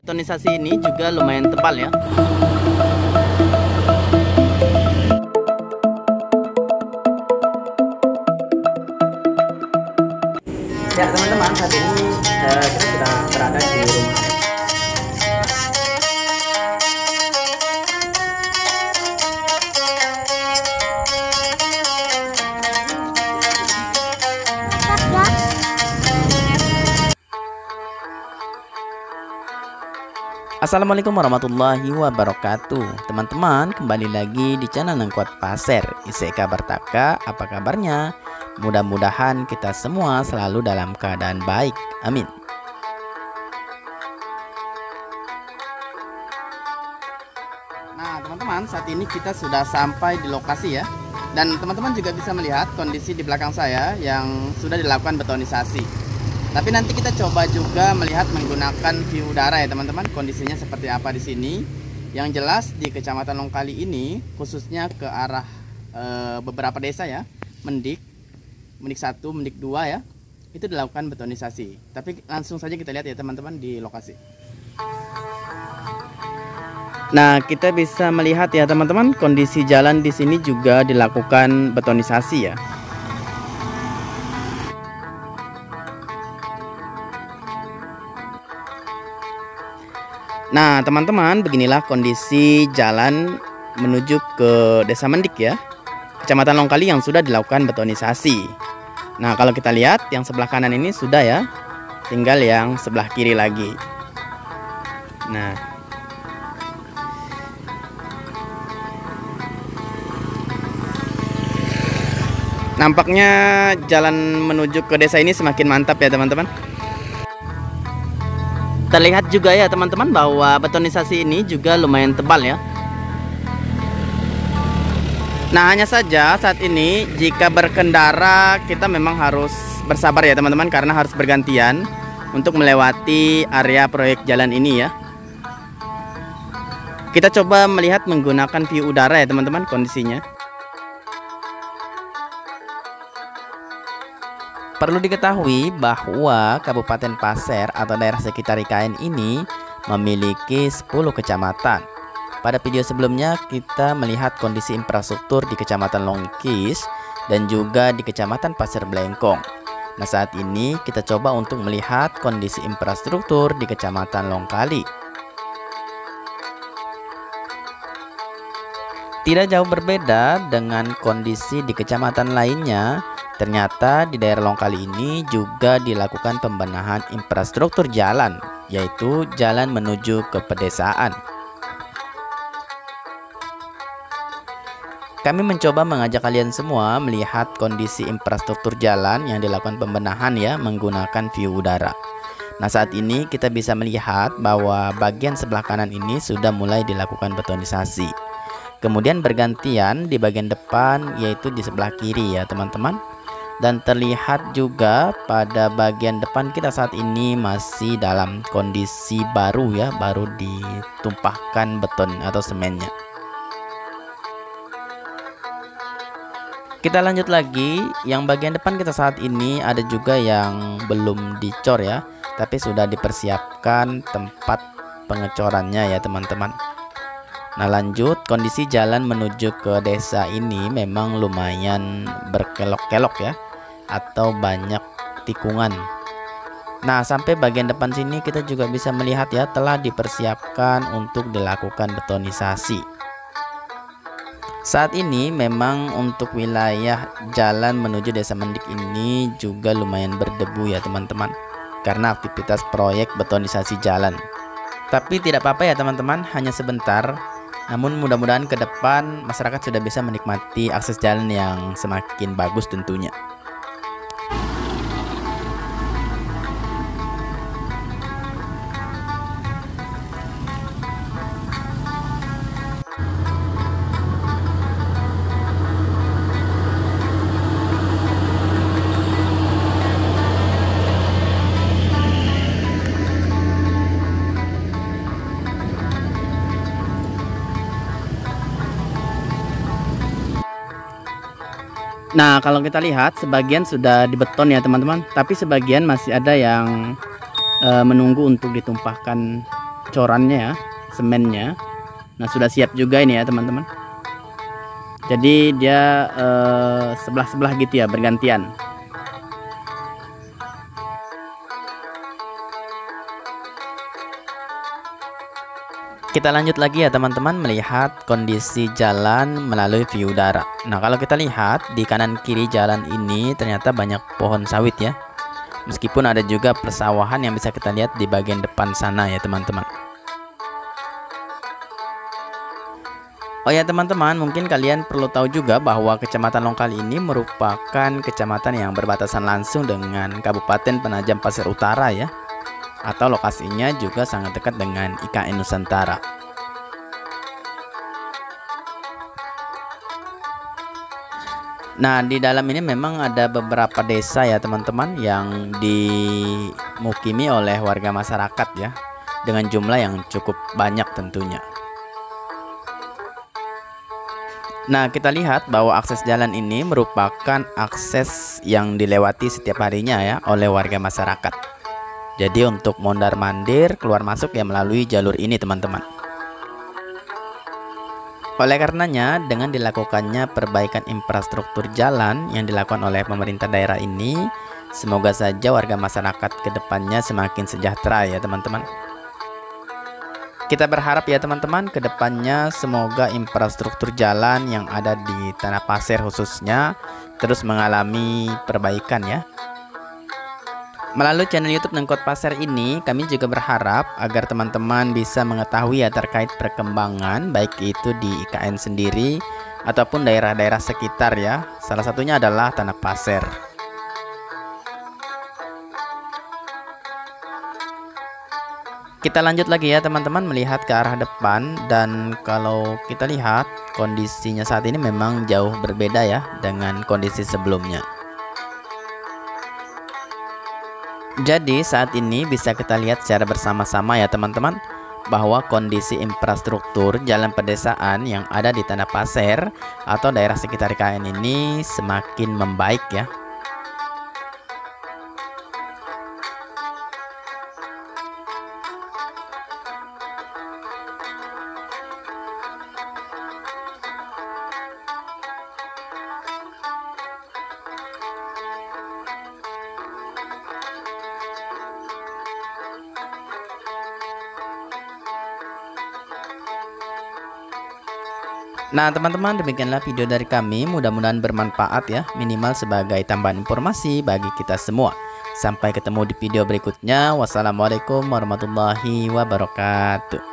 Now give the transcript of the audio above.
Betonisasi ini juga lumayan tebal ya. Ya teman-teman, saat ini kita sudah berada di rumah. Assalamualaikum warahmatullahi wabarakatuh. Teman-teman, kembali lagi di channel Nengkuat Pasir. Isi kabar taka, apa kabarnya? Mudah-mudahan kita semua selalu dalam keadaan baik. Amin. Nah teman-teman, saat ini kita sudah sampai di lokasi ya. Dan teman-teman juga bisa melihat kondisi di belakang saya yang sudah dilakukan betonisasi. Tapi nanti kita coba juga melihat menggunakan view udara ya teman-teman. Kondisinya seperti apa di sini. Yang jelas di Kecamatan Longkali ini, khususnya ke arah beberapa desa ya, Mendik 1, Mendik 2 ya, itu dilakukan betonisasi. Tapi langsung saja kita lihat ya teman-teman di lokasi. Nah, kita bisa melihat ya teman-teman, kondisi jalan di sini juga dilakukan betonisasi ya. Nah teman-teman, beginilah kondisi jalan menuju ke Desa Mendik ya, Kecamatan Longkali yang sudah dilakukan betonisasi. Nah kalau kita lihat yang sebelah kanan ini sudah ya, tinggal yang sebelah kiri lagi. Nah nampaknya jalan menuju ke desa ini semakin mantap ya teman-teman. Terlihat juga ya teman-teman bahwa betonisasi ini juga lumayan tebal ya. Nah hanya saja saat ini jika berkendara kita memang harus bersabar ya teman-teman, karena harus bergantian untuk melewati area proyek jalan ini ya. Kita coba melihat menggunakan view udara ya teman-teman kondisinya. Perlu diketahui bahwa Kabupaten Pasir atau daerah sekitar IKN ini memiliki 10 kecamatan. Pada video sebelumnya kita melihat kondisi infrastruktur di Kecamatan Longkis dan juga di Kecamatan Pasir Blengkong. Nah saat ini kita coba untuk melihat kondisi infrastruktur di Kecamatan Longkali. Tidak jauh berbeda dengan kondisi di kecamatan lainnya. Ternyata di daerah Longkali ini juga dilakukan pembenahan infrastruktur jalan, yaitu jalan menuju ke pedesaan. Kami mencoba mengajak kalian semua melihat kondisi infrastruktur jalan yang dilakukan pembenahan ya, menggunakan view udara. Nah saat ini kita bisa melihat bahwa bagian sebelah kanan ini sudah mulai dilakukan betonisasi. Kemudian bergantian di bagian depan, yaitu di sebelah kiri ya teman-teman. Dan terlihat juga pada bagian depan kita saat ini masih dalam kondisi baru ya, baru ditumpahkan beton atau semennya. Kita lanjut lagi, yang bagian depan kita saat ini ada juga yang belum dicor ya, tapi sudah dipersiapkan tempat pengecorannya ya teman-teman. Nah lanjut, kondisi jalan menuju ke desa ini memang lumayan berkelok-kelok ya, atau banyak tikungan. Nah sampai bagian depan sini kita juga bisa melihat ya, telah dipersiapkan untuk dilakukan betonisasi. Saat ini memang untuk wilayah jalan menuju Desa Mendik ini juga lumayan berdebu ya teman-teman, karena aktivitas proyek betonisasi jalan. Tapi tidak apa-apa ya teman-teman, hanya sebentar. Namun mudah-mudahan ke depan masyarakat sudah bisa menikmati akses jalan yang semakin bagus tentunya. Nah kalau kita lihat sebagian sudah dibeton ya teman-teman, tapi sebagian masih ada yang menunggu untuk ditumpahkan corannya ya, semennya. Nah, sudah siap juga ini ya teman-teman. Jadi dia sebelah-sebelah gitu ya, bergantian. Kita lanjut lagi ya teman-teman, melihat kondisi jalan melalui view udara. Nah, kalau kita lihat di kanan kiri jalan ini ternyata banyak pohon sawit ya. Meskipun ada juga persawahan yang bisa kita lihat di bagian depan sana ya teman-teman. Oh ya teman-teman, mungkin kalian perlu tahu juga bahwa Kecamatan Longkali ini merupakan kecamatan yang berbatasan langsung dengan Kabupaten Penajam Pasir Utara ya. Atau lokasinya juga sangat dekat dengan IKN Nusantara. Nah, di dalam ini memang ada beberapa desa ya teman-teman yang dimukimi oleh warga masyarakat ya, dengan jumlah yang cukup banyak tentunya. Nah, kita lihat bahwa akses jalan ini merupakan akses yang dilewati setiap harinya ya oleh warga masyarakat. Jadi untuk mondar-mandir keluar masuk ya melalui jalur ini teman-teman. Oleh karenanya dengan dilakukannya perbaikan infrastruktur jalan yang dilakukan oleh pemerintah daerah ini, semoga saja warga masyarakat kedepannya semakin sejahtera ya teman-teman. Kita berharap ya teman-teman, kedepannya semoga infrastruktur jalan yang ada di Tanah Pasir khususnya terus mengalami perbaikan ya. Melalui channel YouTube Nengkot Pasir ini, kami juga berharap agar teman-teman bisa mengetahui ya terkait perkembangan baik itu di IKN sendiri ataupun daerah-daerah sekitar ya. Salah satunya adalah Tanah Pasir. Kita lanjut lagi ya teman-teman, melihat ke arah depan, dan kalau kita lihat kondisinya saat ini memang jauh berbeda ya dengan kondisi sebelumnya. Jadi saat ini bisa kita lihat secara bersama-sama ya teman-teman, bahwa kondisi infrastruktur jalan pedesaan yang ada di Tanah Pasir atau daerah sekitar IKN ini semakin membaik ya. Nah teman-teman, demikianlah video dari kami, mudah-mudahan bermanfaat ya, minimal sebagai tambahan informasi bagi kita semua. Sampai ketemu di video berikutnya. Wassalamualaikum warahmatullahi wabarakatuh.